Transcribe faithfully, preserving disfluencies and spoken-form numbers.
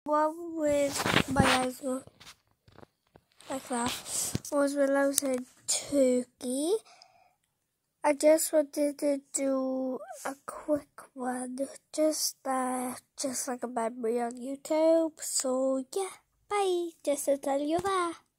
one with my eyes were like that was when I was in Turkey. I just wanted to do a quick one, just uh, just like a memory on YouTube. So yeah, bye. Just to tell you that.